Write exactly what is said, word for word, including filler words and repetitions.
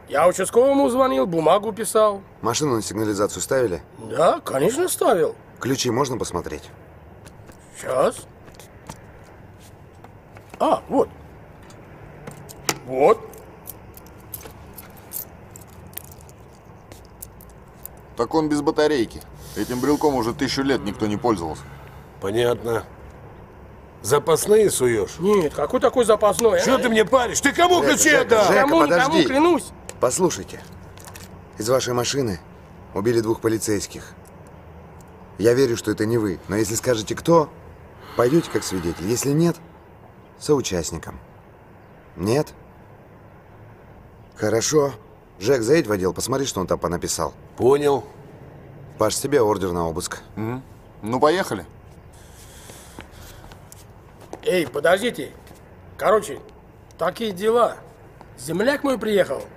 Я участковому звонил, бумагу писал. Машину на сигнализацию ставили? Да, конечно, ставил. Ключи можно посмотреть? Сейчас. А, вот. Вот. Так он без батарейки. Этим брелком уже тысячу лет никто не пользовался. Понятно. Запасные суешь? Нет, какой такой запасной? Что а? ты мне паришь? Ты кому Жека, ключи Жека, отдал? Жека, Кому, никому, подожди. клянусь. Послушайте. Из вашей машины убили двух полицейских. Я верю, что это не вы. Но если скажете кто, пойдете как свидетель. Если нет, соучастником. Нет? Хорошо. Жек, заедь в отдел, посмотри, что он там понаписал. Понял. Паш, себе ордер на обыск. Угу. Ну, поехали. Эй, подождите. Короче, такие дела. Земляк мой приехал.